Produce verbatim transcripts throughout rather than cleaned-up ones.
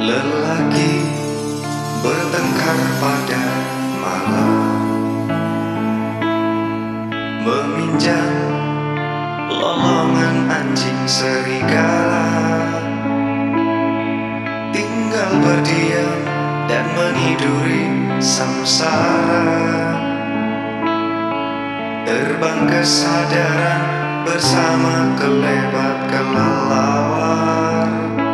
Lelaki bertengkar pada malam, meminjam lolongan anjing serigala, tinggal berdiam dan meniduri samsara. Terbang kesadaran bersama kelebat kelelawar.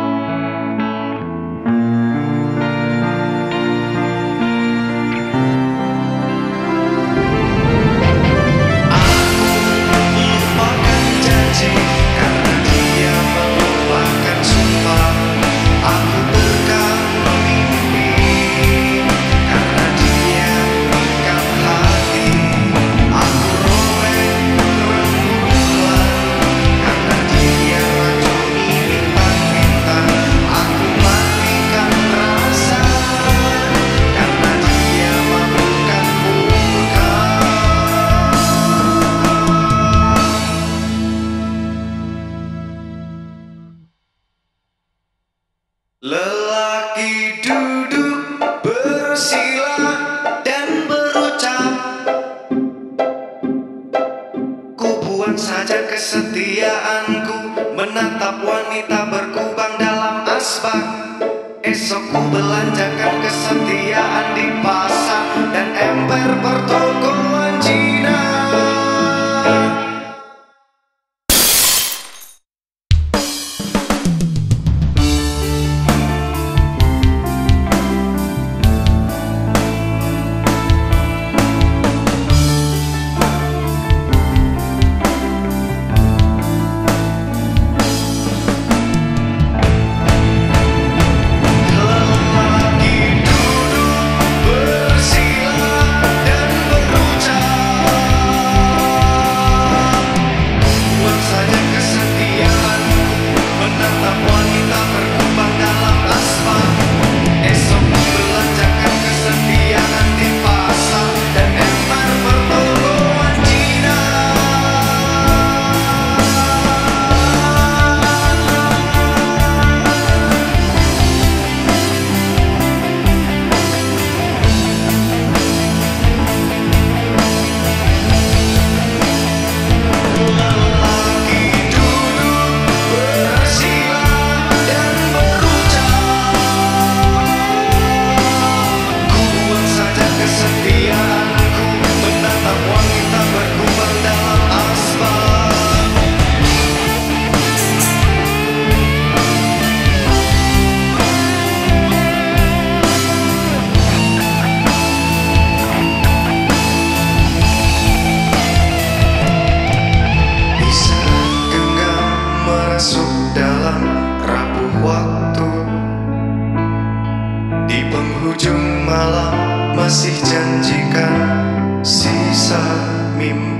Lelaki duduk bersila dan berucap, ku buang saja kesetiaanku, menatap wanita berkubang dalam asbak. Esok ku belanjakan kesetiaan di pasar dan emper pertokoan Cina. Di penghujung malam masih janjikan sisa mimpi.